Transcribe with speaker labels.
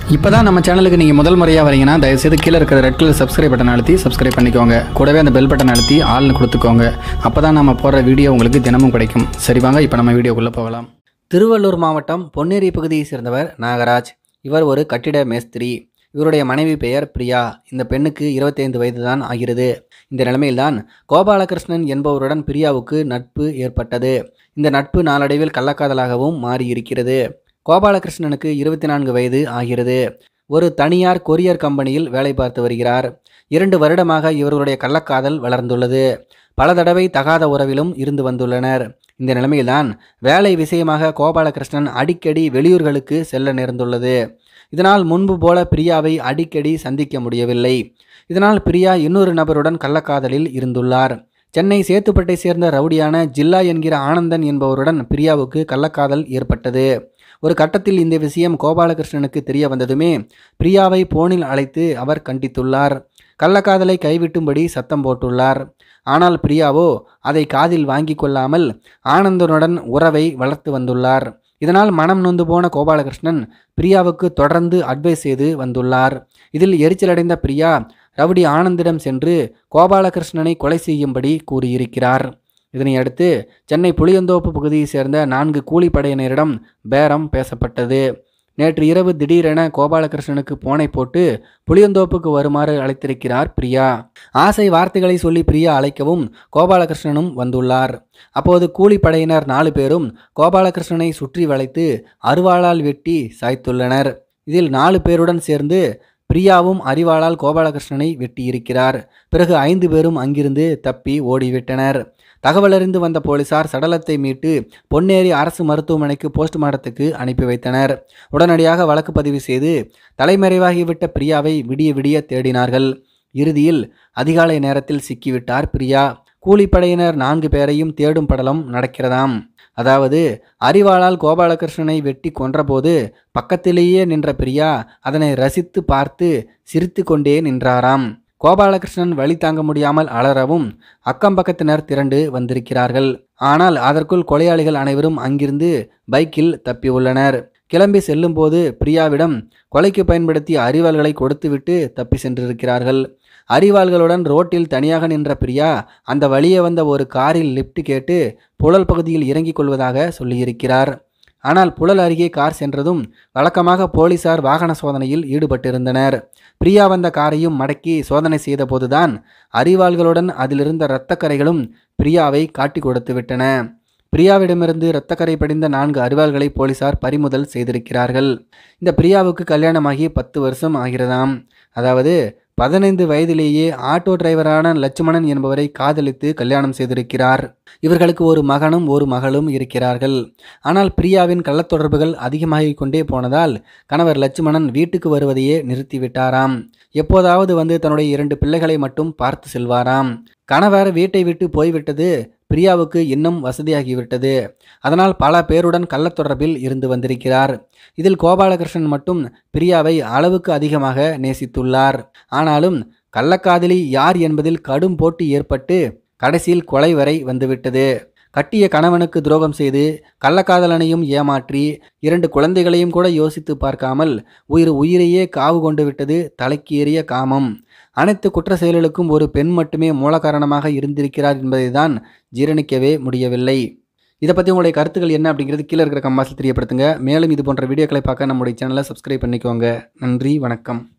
Speaker 1: இப்போதான் நம்ம சேனலுக்கு நீங்கள் முதல் முறையாக வரீங்கன்னா தயவுசெய்து கீழே இருக்கிற ரெட் கலர் சப்ஸ்கிரைப் பட்டன் அழுத்தி சப்ஸ்கிரைப் பண்ணிக்கோங்க. கூடவே அந்த பெல் பட்டன் அழுத்தி ஆள்னு கொடுத்துக்கோங்க. அப்போ தான் நம்ம போடுற வீடியோ உங்களுக்கு தினமும் கிடைக்கும். சரி வாங்க இப்போ நம்ம வீடியோக்குள்ளே போகலாம். திருவள்ளூர் மாவட்டம் பொன்னேரி பகுதியை சேர்ந்தவர் நாகராஜ். இவர் ஒரு கட்டிட மேஸ்திரி. இவருடைய மனைவி பெயர் பிரியா. இந்த பெண்ணுக்கு 25 வயது தான் ஆகிறது. இந்த நிலைமையில்தான் கோபாலகிருஷ்ணன் என்பவருடன் பிரியாவுக்கு நட்பு ஏற்பட்டது. இந்த நட்பு நாளடைவில் கள்ளக்காதலாகவும் மாறியிருக்கிறது. கோபாலகிருஷ்ணனுக்கு 24 வயது ஆகிறது. ஒரு தனியார் கொரியர் கம்பெனியில் வேலை பார்த்து வருகிறார். 2 வருடமாக இவர்களுடைய கள்ளக்காதல் வளர்ந்துள்ளது. பல தடவை தகாத உறவிலும் இருந்து வந்துள்ளனர். இந்த நிலைமையில்தான் வேலை விஷயமாக கோபாலகிருஷ்ணன் அடிக்கடி வெளியூர்களுக்கு செல்ல நேர்ந்துள்ளது. இதனால் முன்பு போல பிரியாவை அடிக்கடி சந்திக்க முடியவில்லை. இதனால் பிரியா இன்னொரு நபருடன் கள்ளக்காதலில் இருந்துள்ளார். சென்னை சேத்துப்பட்டை சேர்ந்த ரவுடியான ஜில்லா என்கிற ஆனந்தன் என்பவருடன் பிரியாவுக்கு கள்ளக்காதல் ஏற்பட்டது. ஒரு கட்டத்தில் இந்த விஷயம் கோபாலகிருஷ்ணனுக்கு தெரிய வந்ததுமே பிரியாவை போனில் அழைத்து அவர் கண்டித்துள்ளார். கள்ளக்காதலை கைவிட்டும்படி சத்தம் போட்டுள்ளார். ஆனால் பிரியாவோ அதை காதில் வாங்கி கொள்ளாமல் ஆனந்தனுடன் உறவை வளர்த்து வந்துள்ளார். இதனால் மனம் நொந்து போன கோபாலகிருஷ்ணன் பிரியாவுக்கு தொடர்ந்து அட்வைஸ் செய்து வந்துள்ளார். இதில் எரிச்சலடைந்த பிரியா ரவுடி ஆனந்திடம் சென்று கோபாலகிருஷ்ணனை கொலை செய்யும்படி கூறியிருக்கிறார். இதனையடுத்து சென்னை புளியந்தோப்பு பகுதியை சேர்ந்த 4 கூலிப்படையினரிடம் பேரம் பேசப்பட்டது. நேற்று இரவு திடீரென கோபாலகிருஷ்ணனுக்கு போனை போட்டு புளியந்தோப்புக்கு வருமாறு அழைத்திருக்கிறார் பிரியா. ஆசை வார்த்தைகளை சொல்லி பிரியா அழைக்கவும் கோபாலகிருஷ்ணனும் வந்துள்ளார். அப்போது கூலிப்படையினர் 4 பேரும் கோபாலகிருஷ்ணனை சுற்றி வளைத்து அருவாளால் வெட்டி சாய்த்துள்ளனர். இதில் 4 பேருடன் சேர்ந்து பிரியாவும் அரிவாளால் கோபாலகிருஷ்ணனை வெட்டியிருக்கிறார். பிறகு 5 பேரும் அங்கிருந்து தப்பி ஓடிவிட்டனர். தகவலறிந்து வந்த போலீசார் சடலத்தை மீட்டு பொன்னேரி அரசு மருத்துவமனைக்கு போஸ்ட்மார்ட்டத்துக்கு அனுப்பி வைத்தனர். உடனடியாக வழக்கு பதிவு செய்து தலைமறைவாகிவிட்ட பிரியாவை விடிய விடிய தேடினார்கள். இறுதியில் அதிகாலை நேரத்தில் சிக்கிவிட்டார் பிரியா. கூலிப்படையினர் 4 பேரையும் தேடும் படலம் நடக்கிறதாம். அதாவது அரிவாளால் கோபாலகிருஷ்ணனை வெட்டி கொன்றபோது பக்கத்திலேயே நின்ற பிரியா அதனை ரசித்து பார்த்து சிரித்து கொண்டே நின்றாராம். கோபாலகிருஷ்ணன் வழி தாங்க முடியாமல் அலறவும் அக்கம்பக்கத்தினர் திரண்டு வந்திருக்கிறார்கள். ஆனால் அதற்குள் கொலையாளிகள் அனைவரும் அங்கிருந்து பைக்கில் தப்பி உள்ளனர். கிளம்பி செல்லும் போது பிரியாவிடம் கொலைக்கு பயன்படுத்திய அரிவாள்களை கொடுத்துவிட்டு தப்பி சென்றிருக்கிறார்கள். அரிவாள்களுடன் ரோட்டில் தனியாக நின்ற பிரியா அந்த வழியே வந்த ஒரு காரில் லிப்ட் கேட்டு புழல் பகுதியில் இறங்கிக் கொள்வதாக சொல்லியிருக்கிறார். ஆனால் புழல் அருகே கார் சென்றதும் வழக்கமாக போலீசார் வாகன சோதனையில் ஈடுபட்டிருந்தனர். பிரியா வந்த காரையும் மடக்கி சோதனை செய்த போதுதான் அரிவாள்களுடன் அதிலிருந்த இரத்தக்கரைகளும் பிரியாவை காட்டி கொடுத்து விட்டன. பிரியாவிடமிருந்து இரத்தக்கரை படிந்த 4 அரிவாள்களை போலீசார் பறிமுதல் செய்திருக்கிறார்கள். இந்த பிரியாவுக்கு கல்யாணமாகி 10 வருஷம் ஆகிறதாம். அதாவது 15 வயதிலேயே ஆட்டோ டிரைவரான லட்சுமணன் என்பவரை காதலித்து கல்யாணம் செய்திருக்கிறார். இவர்களுக்கு ஒரு மகனும் ஒரு மகளும் இருக்கிறார்கள். ஆனால் பிரியாவின் கள்ளத்தொடர்புகள் அதிகமாகிக் கொண்டே போனதால் கணவர் லட்சுமணன் வீட்டுக்கு வருவதையே நிறுத்திவிட்டாராம். எப்போதாவது வந்து தன்னுடைய 2 பிள்ளைகளை மட்டும் பார்த்து செல்வாராம். கணவர் வீட்டை விட்டு போய்விட்டது பிரியாவுக்கு இன்னும் வசதியாகிவிட்டது. அதனால் பல பேருடன் கள்ளத்தொடர்பில் இருந்து வந்திருக்கிறார். இதில் கோபாலகிருஷ்ணன் மட்டும் பிரியாவை அளவுக்கு அதிகமாக நேசித்துள்ளார். ஆனாலும் கள்ளக்காதலி யார் என்பதில் கடும் போட்டி ஏற்பட்டு கடைசியில் கொலை வரை வந்துவிட்டது. கட்டிய கணவனுக்கு துரோகம் செய்து கள்ளக்காதலனையும் ஏமாற்றி 2 குழந்தைகளையும் கூட யோசித்து பார்க்காமல் உயிரையே காவு கொண்டு விட்டது தலைக்கு ஏறிய காமம். அனைத்து குற்ற செயல்களுக்கும் ஒரு பெண் மட்டுமே மூல காரணமாக இருந்திருக்கிறார் என்பதை தான் ஜீரணிக்கவே முடியவில்லை. இதை பற்றி உங்களுடைய கருத்துக்கள் என்ன அப்படிங்கிறது கீழே இருக்கிற கமெண்ட்ஸில் தெரியப்படுத்துங்க. மேலும் இது போன்ற வீடியோக்களை பார்க்க நம்முடைய சேனலை சப்ஸ்கிரைப் பண்ணிக்கோங்க. நன்றி, வணக்கம்.